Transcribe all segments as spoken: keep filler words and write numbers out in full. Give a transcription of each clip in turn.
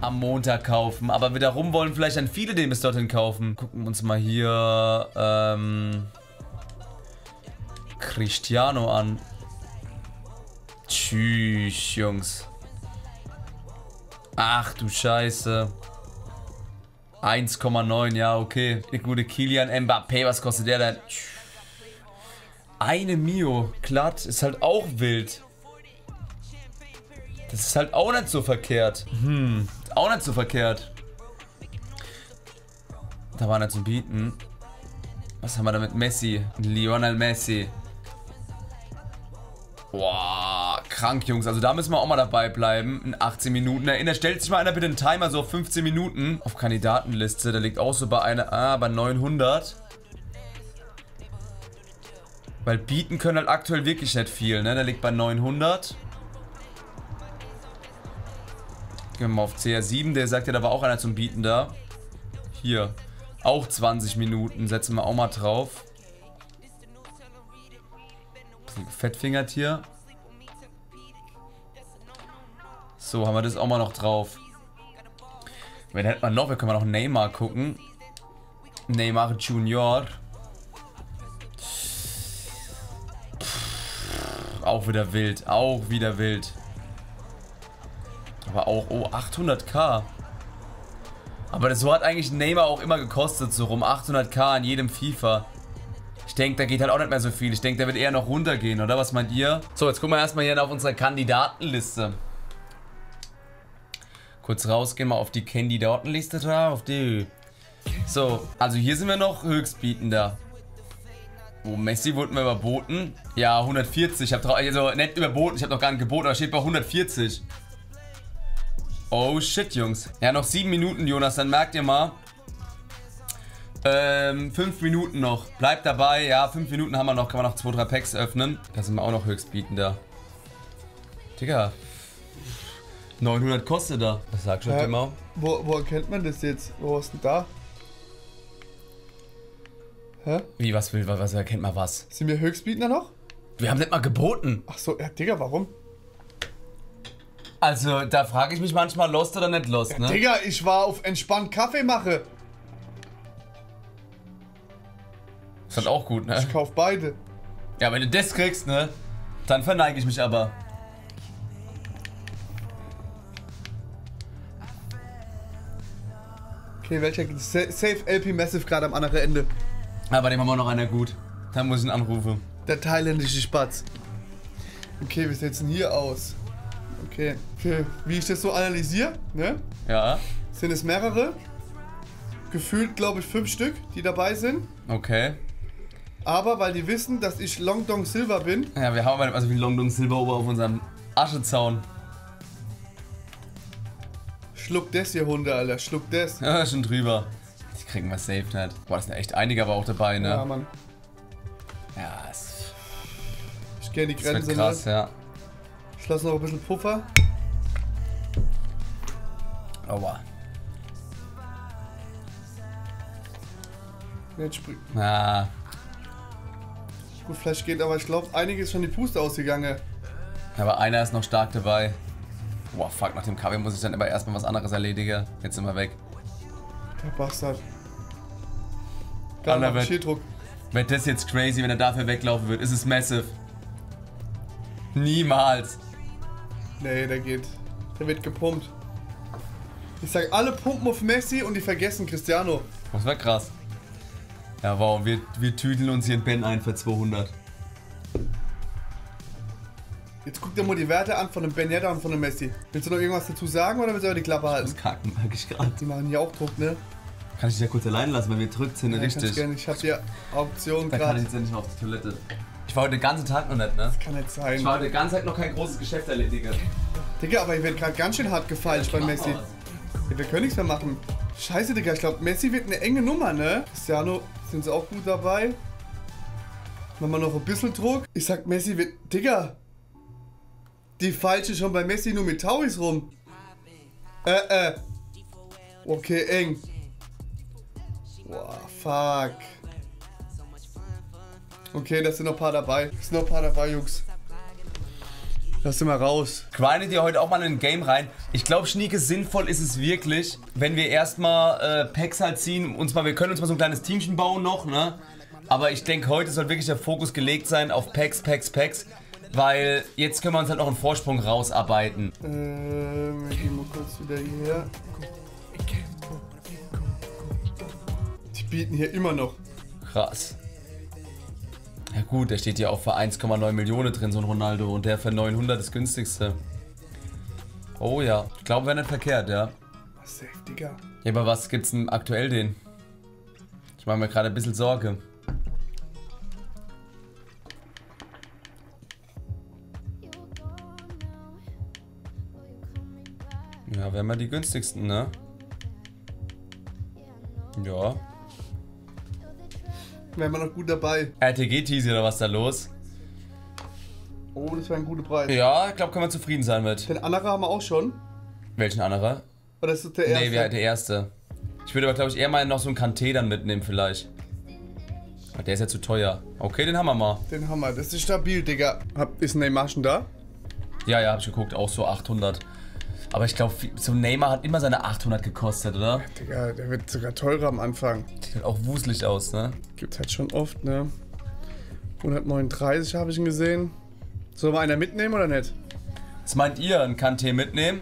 am Montag kaufen. Aber wiederum wollen vielleicht dann viele den bis dorthin kaufen. Gucken wir uns mal hier ähm, Cristiano an. Tschüss, Jungs. Ach du Scheiße. eins Komma neun, ja, okay. Der gute Kylian Mbappé, was kostet der denn? Eine Mio, glatt, ist halt auch wild. Das ist halt auch nicht so verkehrt. Hm, auch nicht so verkehrt. Da war nicht zu bieten. Was haben wir da mit Messi? Lionel Messi. Boah, krank, Jungs. Also da müssen wir auch mal dabei bleiben. In achtzehn Minuten. Erinnert, stellt sich mal einer bitte einen Timer so auf fünfzehn Minuten. Auf Kandidatenliste. Der liegt auch so bei einer. Ah, bei neunhundert. Weil bieten können halt aktuell wirklich nicht viel, ne? Der liegt bei neunhundert. Gehen wir mal auf C R sieben. Der sagt ja, da war auch einer zum Bieten da. Hier. Auch zwanzig Minuten. Setzen wir auch mal drauf. Fettfingert hier. So, haben wir das auch mal noch drauf. Wen hätten wir noch? Wir können noch Neymar gucken. Neymar Junior. Pff, auch wieder wild. Auch wieder wild. Aber auch, oh, achthunderttausend. Aber das so hat eigentlich Neymar auch immer gekostet, so rum achthunderttausend an jedem FIFA. Ich denke, da geht halt auch nicht mehr so viel. Ich denke, der wird eher noch runtergehen, oder? Was meint ihr? So, jetzt gucken wir erstmal hier auf unsere Kandidatenliste. Kurz rausgehen, mal auf die Kandidatenliste da, auf die. So, also hier sind wir noch Höchstbietender. Oh, Messi wurde mir überboten. Ja, hundertvierzig. Ich habe also nicht überboten, ich habe noch gar nicht geboten, aber steht bei hundertvierzig. Oh shit, Jungs. Ja, noch sieben Minuten, Jonas, dann merkt ihr mal. Ähm, fünf Minuten noch. Bleibt dabei, ja, fünf Minuten haben wir noch. Kann man noch zwei, drei Packs öffnen. Da sind wir auch noch Höchstbietender. Digga. neunhundert kostet da. Was sagst du äh, immer? Wo, wo erkennt man das jetzt? Wo ist denn da? Hä? Wie, was will, was, was erkennt man was? Sind wir Höchstbietender noch? Wir haben nicht mal geboten. Ach so, ja, Digga, warum? Also, da frage ich mich manchmal, lost oder nicht lost, Ja, ne? Digga, ich war auf entspannt Kaffee mache. Ist halt auch gut, ne? Ich kauf beide. Ja, wenn du das kriegst, ne? Dann verneige ich mich aber. Okay, welcher? Safe L P Massive gerade am anderen Ende. Aber dem haben wir noch einer gut. Da muss ich ihn anrufen. Der thailändische Spatz. Okay, wie sieht's denn hier aus? Okay, okay. Wie ich das so analysiere, ne? Ja. Sind es mehrere. Gefühlt, glaube ich, fünf Stück, die dabei sind. Okay. Aber weil die wissen, dass ich Long Dong Silver bin. Ja, wir haben also wie Long Dong Silver oben auf unserem Aschezaun. Schluck das hier, Hunde, Alter. Schluck das. Ja, schon drüber. Die kriegen wir safe nicht. Boah, das sind echt einige aber auch dabei, ne? Ja, Mann. Ja, es Ich gehe die das Grenze. wird krass, ne? ja. Ich lasse noch ein bisschen Puffer. Aua. Jetzt springt. Ah. Gut, vielleicht geht, aber ich glaube, einiges ist schon die Puste ausgegangen. Aber einer ist noch stark dabei. Boah, fuck, nach dem Kaffee muss ich dann aber erstmal was anderes erledigen. Jetzt sind wir weg. Der Bastard. Da Alter, macht wird- Schildruck. Wird das jetzt crazy, wenn er dafür weglaufen wird? Ist es massive? Niemals. Nee, der geht. Der wird gepumpt. Ich sag, alle pumpen auf Messi und die vergessen Cristiano. Das war krass. Ja, wow, wir, wir tüdeln uns hier in Ben ein für zweihundert. Jetzt guck dir mal die Werte an von dem Ben Yedder und von dem Messi. Willst du noch irgendwas dazu sagen oder willst du die Klappe halten? Das kacken mag ich gerade. Die machen hier auch Druck, ne? Kann ich dich ja kurz allein lassen, weil wir drückt sind, Ja, richtig. kannst gerne. Ich hab hier Auktion Da kann ich gerade. jetzt ja nicht mehr auf die Toilette. Ich war heute den ganzen Tag noch nicht, ne? Kann nicht sein. Ich war heute den ganzen Tag noch kein großes Geschäft erledigen. Digga, aber hier wird gerade ganz schön hart gefeilt bei Messi. Ja, wir können nichts mehr machen. Scheiße, Digga, ich glaube, Messi wird eine enge Nummer, ne? Cristiano sind sie auch gut dabei. Machen wir noch ein bisschen Druck. Ich sag, Messi wird... Digga! Die falsche schon bei Messi nur mit Tauis rum. Äh, äh. Okay, eng. Boah, fuck. Okay, da sind noch ein paar dabei. Da sind noch ein paar dabei, Jungs. Lass sie mal raus. Grindet ihr heute auch mal in ein Game rein? Ich glaube, Schnieke, sinnvoll ist es wirklich, wenn wir erstmal äh, Packs halt ziehen. Uns mal, wir können uns mal so ein kleines Teamchen bauen noch, ne? Aber ich denke, heute soll wirklich der Fokus gelegt sein auf Packs, Packs, Packs. Weil jetzt können wir uns halt noch einen Vorsprung rausarbeiten. Ähm, wir gehen mal kurz wieder hierher. Die bieten hier immer noch. Krass. Ja gut, der steht ja auch für eins Komma neun Millionen drin, so ein Ronaldo. Und der für neunhundert das günstigste. Oh ja, ich glaube, wäre nicht verkehrt, ja. Safe, Digga. Ja, aber was gibt's denn aktuell den? Ich mache mir gerade ein bisschen Sorge. Ja, wären wir die günstigsten, ne? Ja. Wären wir noch gut dabei. R T G-Teasy oder was da los? Oh, das wäre ein guter Preis. Ja, ich glaube, können wir zufrieden sein mit. Den anderen haben wir auch schon. Welchen anderer? Oder ist das der erste? Nee, wir der erste. Ich würde aber, glaube ich, eher mal noch so einen Kanté dann mitnehmen vielleicht. Der ist ja zu teuer. Okay, den haben wir mal. Den haben wir. Das ist stabil, Digga. Hab, ist Neymar schon da? Ja, ja, hab ich geguckt. Auch so achthundert. Aber ich glaube, so ein Neymar hat immer seine achthundert gekostet, oder? Digga, der wird sogar teurer am Anfang. Sieht halt auch wuselig aus, ne? Gibt's halt schon oft, ne? hundertneununddreißig habe ich ihn gesehen. Soll mal einer mitnehmen oder nicht? Was meint ihr? Ein Kanté mitnehmen?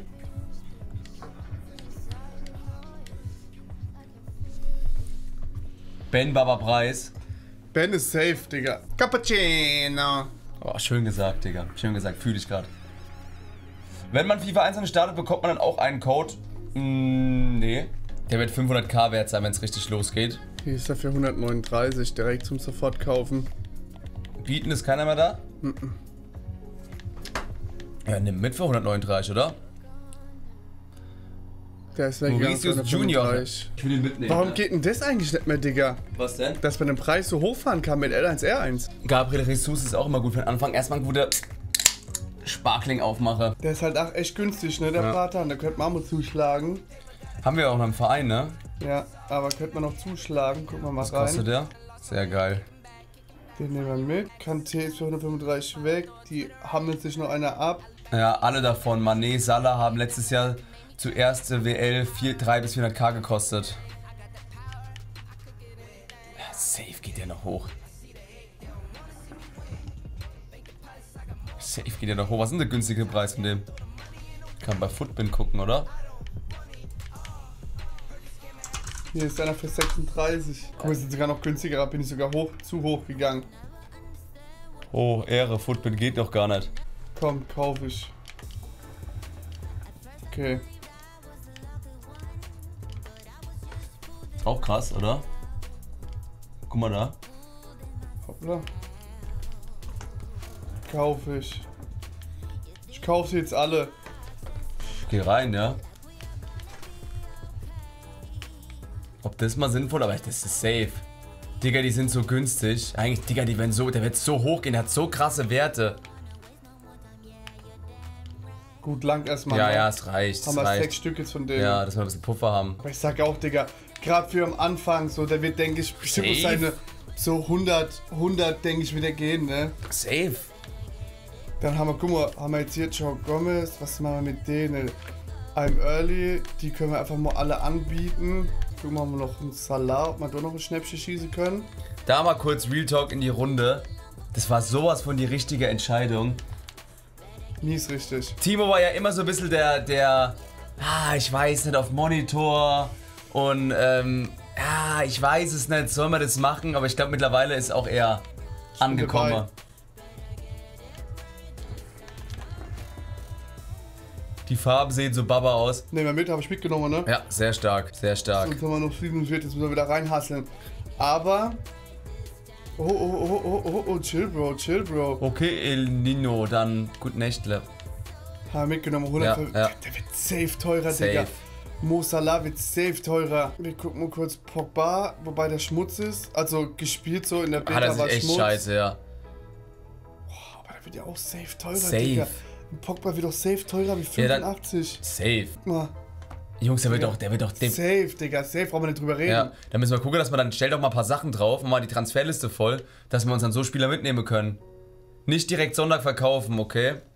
Ben Baba Preis. Ben ist safe, Digga. Cappuccino. Oh, schön gesagt, Digga. Schön gesagt, fühle ich gerade. Wenn man FIFA eins startet, bekommt man dann auch einen Code. Mm, nee. Der wird fünfhunderttausend wert sein, wenn es richtig losgeht. Hier ist er für hundertneununddreißig, direkt zum sofort kaufen. Bieten ist keiner mehr da? Mm-mm. Ja, nimm mit für hundertneununddreißig, oder? Der ist weggegangen. Mauritius Junior. Ich will ihn mitnehmen. Warum ne? geht denn das eigentlich nicht mehr, Digga? Was denn? Dass man den Preis so hochfahren kann mit L eins R eins. Gabriel Jesus ist auch immer gut für den Anfang. Erstmal ein guter Sparkling aufmache. Der ist halt auch echt günstig, ne, der Ja. Platan. Da könnte man mal zuschlagen. Haben wir auch noch im Verein, ne? Ja, aber könnte man noch zuschlagen. Gucken wir mal Was rein. kostet der? Sehr geil. Den nehmen wir mit. Kanté ist für hundertfünfunddreißig weg. Die hammeln sich noch einer ab. Ja, alle davon. Mané, Salah haben letztes Jahr zuerst W L dreihundert bis vierhunderttausend gekostet. Ja, safe geht der noch hoch. Safe geht der noch hoch. Was ist denn der günstige Preis von dem? Kann bei Footbin gucken, oder? Hier ist einer für sechsunddreißig. Guck mal, wir sind sogar noch günstiger. Bin ich sogar hoch, zu hoch gegangen. Oh, Ehre. Footbin geht doch gar nicht. Komm, kauf ich. Okay. Auch krass, oder? Guck mal da. Hoppla. Kauf ich. Ich kaufe sie jetzt alle. Ich geh rein, ja. Ob das mal sinnvoll, aber das ist safe. Digga, die sind so günstig. Eigentlich, Digga, die werden so, der wird so hoch gehen, der hat so krasse Werte. Gut, lang erstmal. Ja, ne? ja, es reicht. Haben Es wir reicht. sechs Stück jetzt von denen. Ja, dass wir ein bisschen Puffer haben. Aber ich sag auch, Digga, gerade für am Anfang, so, der wird, denke ich, bestimmt auf Safe. seine so hundert, hundert, denke ich, wieder gehen, ne? Safe. Dann haben wir, guck mal, haben wir jetzt hier Joe Gomez, was machen wir mit denen? I'm Early, die können wir einfach mal alle anbieten. Gucken wir mal noch einen Salah, ob wir da noch ein Schnäppchen schießen können. Da mal kurz Real Talk in die Runde. Das war sowas von die richtige Entscheidung. Mies richtig. Timo war ja immer so ein bisschen der, der, ah, ich weiß nicht, auf Monitor und, ähm, ja, ich weiß es nicht, soll man das machen? Aber ich glaube, mittlerweile ist auch er angekommen. dabei. Die Farben sehen so baba aus. Nehmen wir mit, habe ich mitgenommen, ne? Ja, sehr stark, sehr stark. Jetzt haben wir noch siebenundvierzig, jetzt müssen wir wieder reinhasseln. Aber. Oh, oh, oh, oh, oh, oh, chill, Bro, chill, Bro. Okay, El Nino, dann gut Nächtle. Haben wir mitgenommen, hundert. Ja, ja. Der wird safe teurer, Safe. Digga. Mo Salah wird safe teurer. Wir gucken mal kurz Pogba, wobei der Schmutz ist. Also gespielt so in der Beta Hat er war sich echt Schmutz. scheiße, ja. Boah, aber der wird ja auch safe teurer, Safe. Digga. Pogba wird doch safe teurer wie Ja, dann- fünfundachtzig. Safe. Ah, Jungs, der wird Ja. doch, der wird doch dem. safe, Digga, safe, brauchen wir nicht drüber reden. Ja, dann müssen wir gucken, dass wir dann, stell doch mal ein paar Sachen drauf und mal die Transferliste voll, dass wir uns dann so Spieler mitnehmen können. Nicht direkt Sonntag verkaufen, okay?